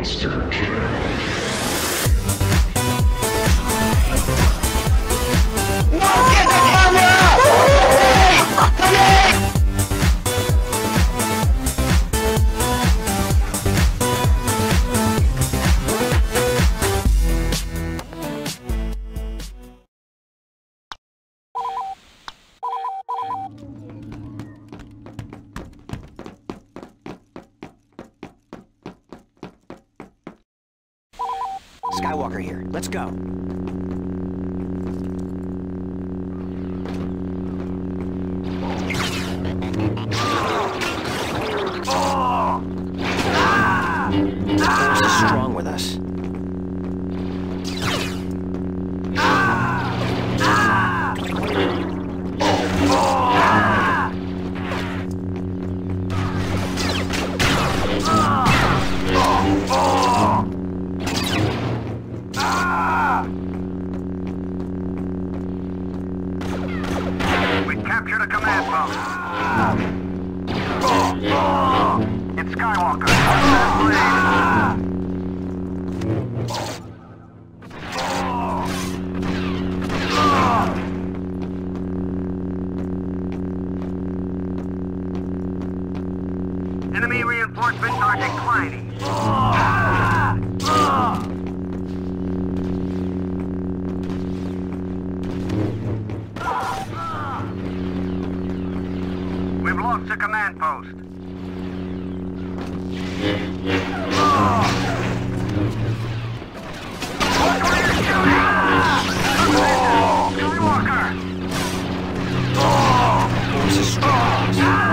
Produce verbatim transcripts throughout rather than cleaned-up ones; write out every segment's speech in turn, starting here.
Monster kill. Skywalker here. Let's go. The force is strong with us. Captured a command post. It's Skywalker. Enemy reinforcements are declining. We've lost the command post. Skywalker! Force is strong.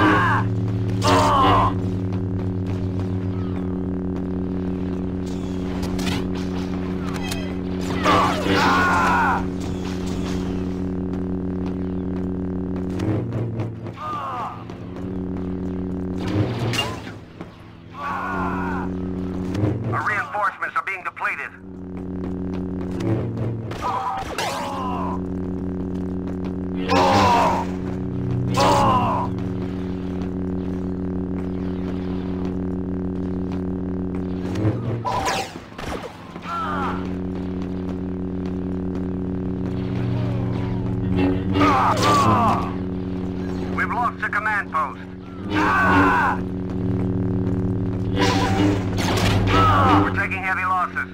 Our reinforcements are being depleted. We've lost the command post. We're taking heavy losses.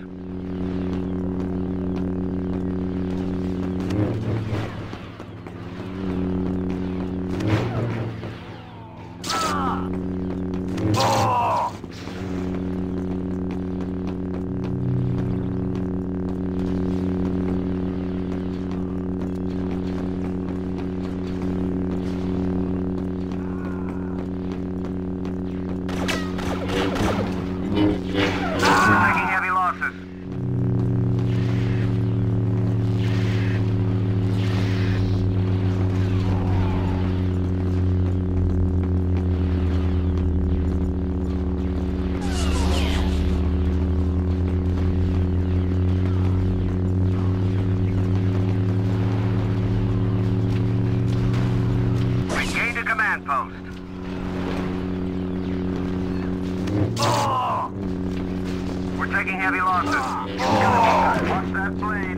Post. We're taking heavy losses. Watch that blade.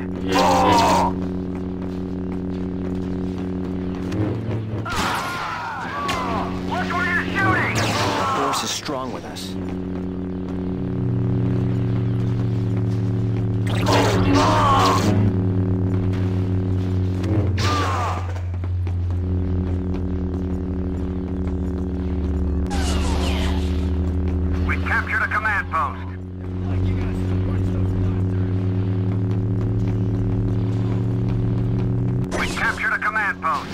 Look where you're shooting! The force is strong with us. Captured a command post. We captured a command post.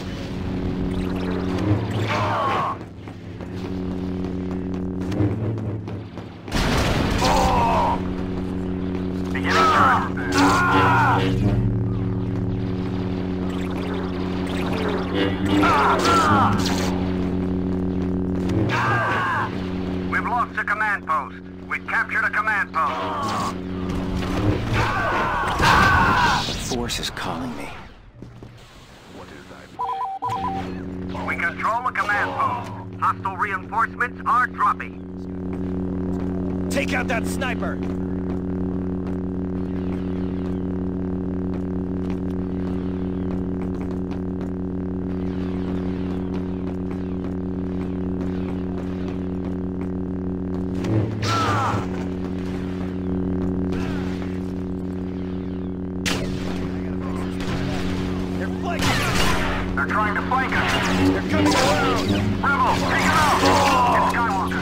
Beginning turn. We've lost the command post. We've captured a command post. The force is calling me. We control the command post. Hostile reinforcements are dropping. Take out that sniper! They're trying to flank us. They're coming around! Rebel, take him out! It's Skywalker.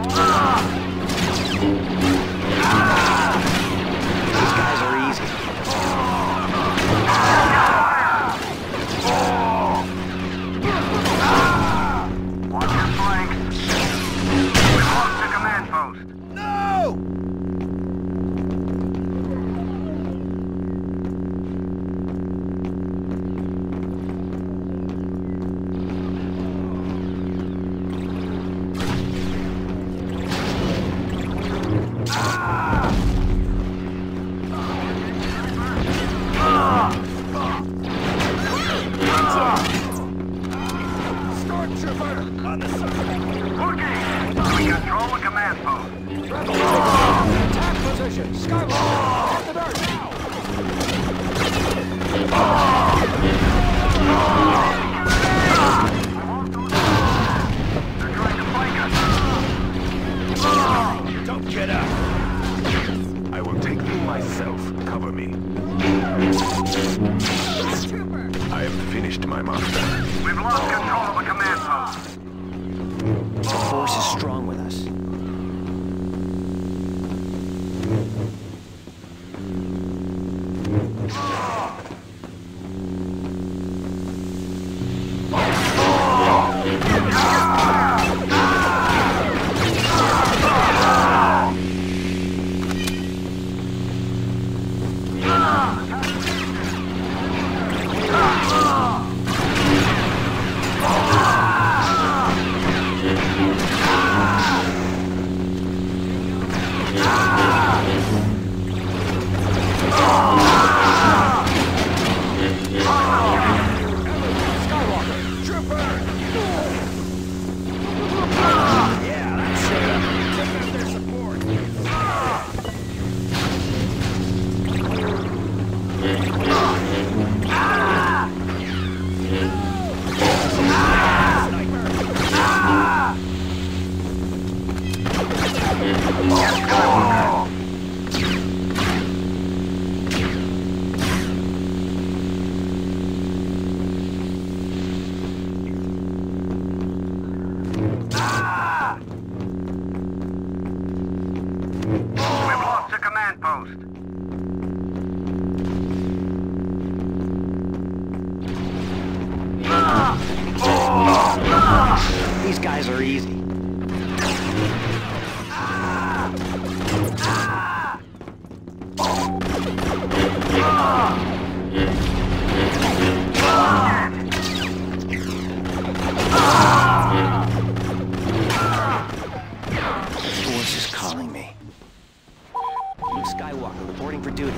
These guys are easy. Watch your flank. We've lost the command post. No! Stormtrooper on the side! Okay, we control the command post. Attack position! Skywalker! Get the dirt now! They're trying to flank us. Don't get up! I will take you myself. Cover me. I have finished my master. We've lost control of the command post. The Force is strong with us. Post. These guys are easy. Force is calling me. Skywalker reporting for duty.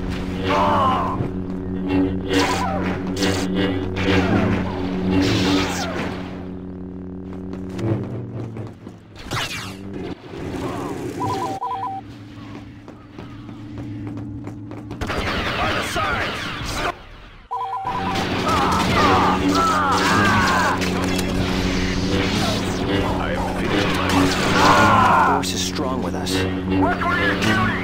On the sides! I have finished my master. The Force is strong with us. Watch where you're shooting!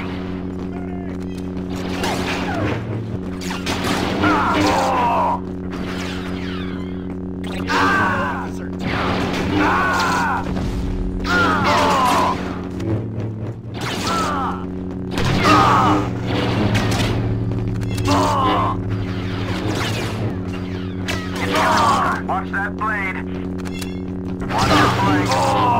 Watch that blade. Watch your flank.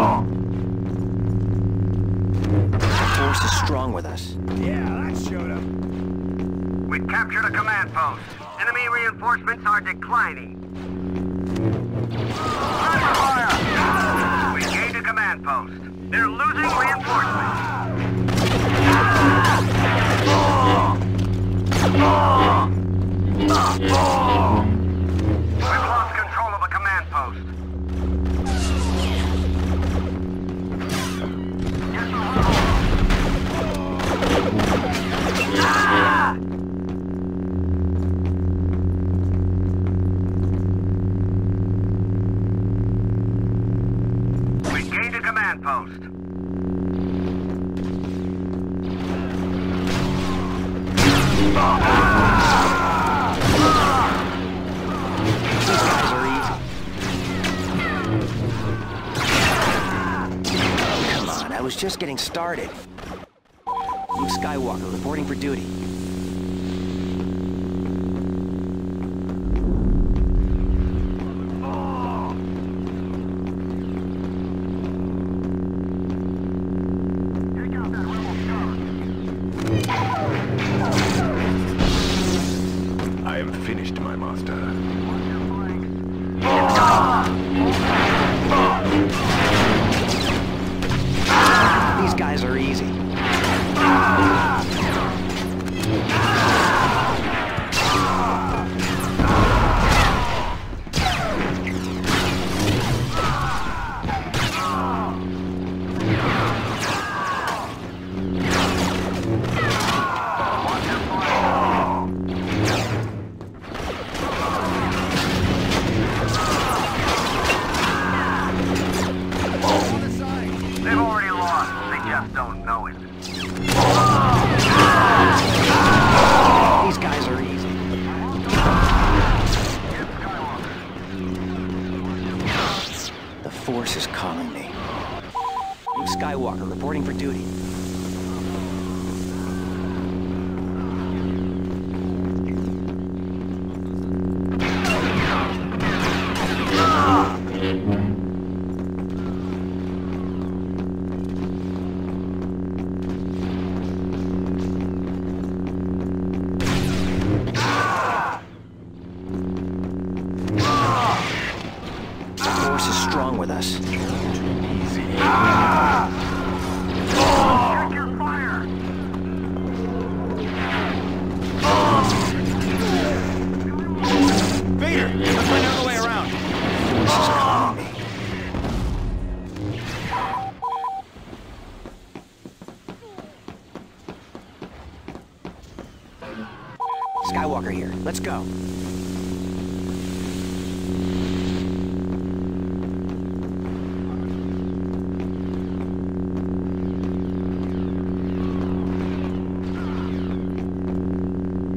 The Force is strong with us. Yeah, that showed him. We captured a command post. Enemy reinforcements are declining. Under fire! We gained a command post. They're losing reinforcements. We've lost control of a command post. Get the rebels. command post. These guys are easy. Come on, I was just getting started. Luke Skywalker reporting for duty. I am finished, my master. These guys are easy. They've already lost. They just don't know it. These guys are easy. The Force is calling me. Luke Skywalker reporting for duty. The Force is strong with us. Easy. Check your fire! Vader, let's find another way around. Force is calling me. Skywalker here. Let's go.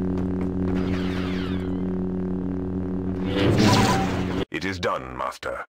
It is done, master.